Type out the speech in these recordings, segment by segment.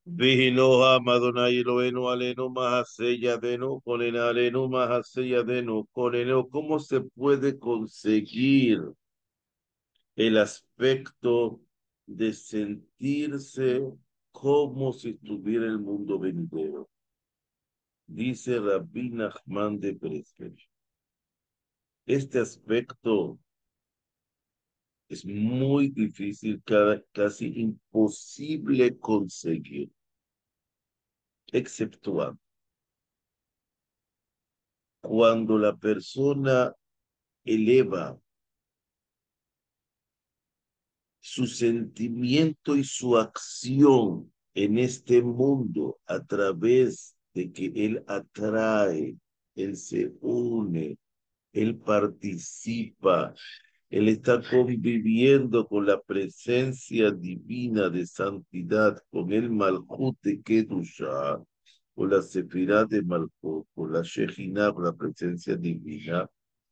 Vihinoha Madonai Eloheinu Alenu Mahaseyadenu, Konena Alenu Mahaseyadenu, Koneno, ¿cómo se puede conseguir el aspecto de sentirse como si estuviera el mundo venidero? Dice Rabbi Nachman de Breslev. Este aspecto es muy difícil, casi imposible conseguir, exceptuando cuando la persona eleva su sentimiento y su acción en este mundo a través de que él atrae, él se une, él participa, él está conviviendo con la presencia divina de santidad, con el Malhut de Kedusha, con la Sefirá de Malhut, con la Shejinah, con la presencia divina.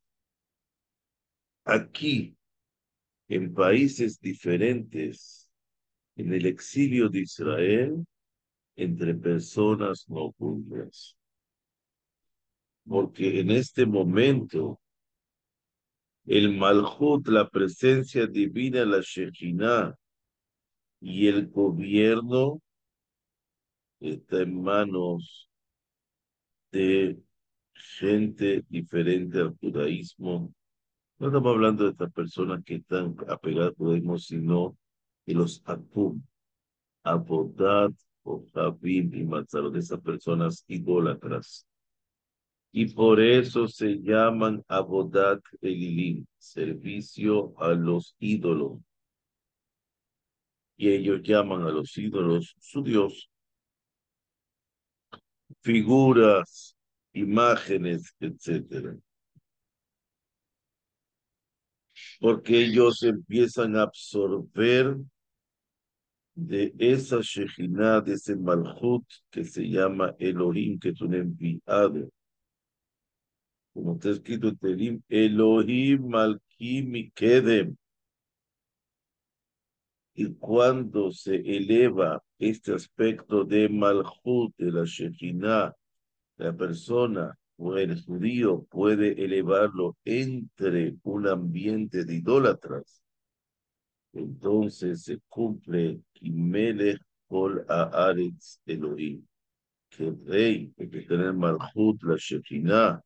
Aquí, en países diferentes, en el exilio de Israel, entre personas no judías. Porque en este momento, el Malhut, la presencia divina, la Shejinah y el gobierno está en manos de gente diferente al judaísmo. No estamos hablando de estas personas que están apegadas al judaísmo, sino de los Atum, Abodat, o Javim y Matzalot, de esas personas idólatras. Y por eso se llaman Abodat Elilim, servicio a los ídolos. Y ellos llaman a los ídolos su Dios, figuras, imágenes, etcétera. Porque ellos empiezan a absorber de esa Shejinah, de ese Malhut que se llama Elohim, que es un enviado. Como está escrito en Telim, Elohim Malkim Kedem. Y cuando se eleva este aspecto de Malhut, de la Shejinah, la persona o el judío puede elevarlo entre un ambiente de idólatras, entonces se cumple Kimelech Kol Haaretz Elohim, que el rey, el que tiene el Malhut, la Shekhinah,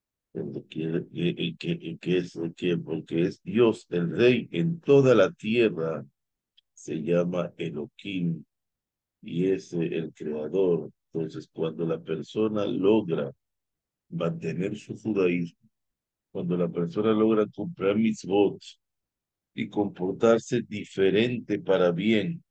porque es Dios, el rey en toda la tierra, se llama Elohim y es el creador. Entonces, cuando la persona logra mantener su judaísmo, cuando la persona logra comprar mitzvot y comportarse diferente para bien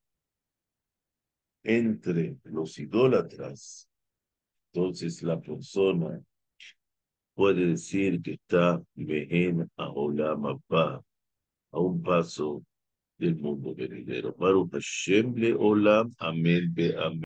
entre los idólatras, entonces la persona puede decir que está Behen a Olam Abba, a un paso del mundo venidero. Baruch Hashem le Olam, amén be amén.